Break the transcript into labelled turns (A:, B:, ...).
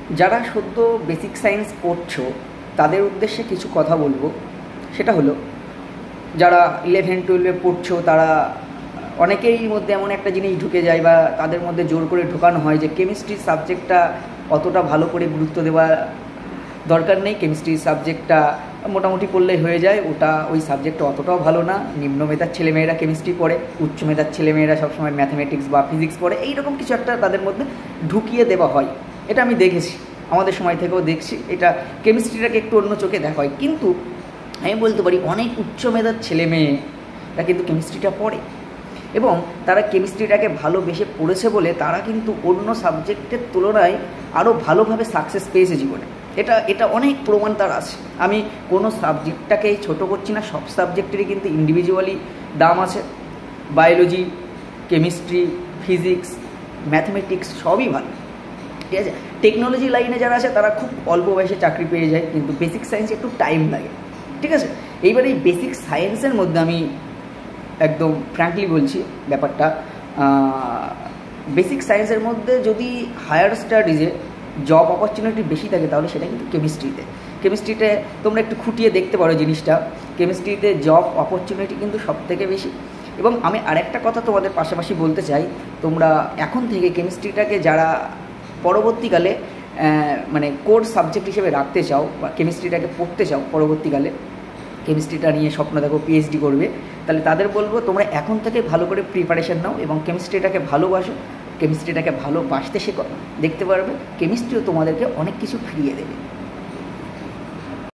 A: যারা সদ্য basic science পড়ছো তাদের উদ্দেশ্যে কিছু কথা বলবো। সেটা হলো, যারা 11-12-এ পড়ছো তারা অনেকেরই মধ্যে এমন একটা জিনিস ঢুকে যায় বা তাদের মধ্যে জোর করে ঢোকানো হয় যে কেমিস্ট্রি সাবজেক্টটা অতটা ভালো করে গুরুত্ব দেওয়া দরকার নেই, কেমিস্ট্রি সাবজেক্টটা মোটামুটি পড়লেই হয়ে যায়, ওই সাবজেক্টটা অতটাও ভালো না, নিম্ন মেধার ছেলেমেয়েরা কেমিস্ট্রি পড়ে, উচ্চ মেধার ছেলেমেয়েরা সবসময় ম্যাথামেটিক্স বা ফিজিক্স পড়ে, এইরকম কিছু একটা তাদের মধ্যে ঢুকিয়ে দেওয়া হয়। এটা আমি দেখেছি, আমাদের সময় থেকেও দেখছি, এটা কেমিস্ট্রিটাকে একটু অন্য চোখে দেখা হয়। কিন্তু আমি বলতে পারি অনেক উচ্চ মেধার ছেলেমেয়েরা কিন্তু কেমিস্ট্রিটা পড়ে এবং তারা কেমিস্ট্রিটাকে ভালোবেসে পড়েছে বলে তারা কিন্তু অন্য সাবজেক্টের তুলনায় আরও ভালোভাবে সাকসেস পেয়েছে জীবনে। এটা অনেক প্রমাণ তার আছে। আমি কোনো সাবজেক্টটাকেই ছোটো করছি না, সব সাবজেক্টেরই কিন্তু ইন্ডিভিজুয়ালি দাম আছে। বায়োলজি, কেমিস্ট্রি, ফিজিক্স, ম্যাথমেটিক্স সবই ভালো, ঠিক আছে। টেকনোলজি লাইনে যারা আছে তারা খুব অল্প বয়সে চাকরি পেয়ে যায়, কিন্তু বেসিক সায়েন্সে একটু টাইম লাগে, ঠিক আছে। এইবার এই বেসিক সায়েন্সের মধ্যে আমি একদম ফ্র্যাঙ্কলি বলছি ব্যাপারটা, বেসিক সায়েন্সের মধ্যে যদি হায়ার স্টাডিজে জব অপরচুনিটি বেশি থাকে তাহলে সেটা কিন্তু কেমিস্ট্রিতে তোমরা একটু খুঁটিয়ে দেখতে পারো জিনিসটা, কেমিস্ট্রিতে জব অপরচুনিটি কিন্তু সব থেকে বেশি। এবং আমি আরেকটা কথা তোমাদের পাশাপাশি বলতে চাই, তোমরা এখন থেকে কেমিস্ট্রিটাকে যারা পরবর্তীকালে মানে কোর সাবজেক্ট হিসেবে রাখতে চাও বা কেমিস্ট্রিটাকে পড়তে চাও, পরবর্তীকালে কেমিস্ট্রিটা নিয়ে স্বপ্ন দেখো পিএইচডি করবে, তাহলে তাদের বলবো তোমরা এখন থেকে ভালো করে প্রিপারেশান নাও এবং কেমিস্ট্রিটাকে ভালোবাসো, কেমিস্ট্রিটাকে ভালোবাসতে শেখো, দেখতে পারবে কেমিস্ট্রিও তোমাদেরকে অনেক কিছু ফিরিয়ে দেবে।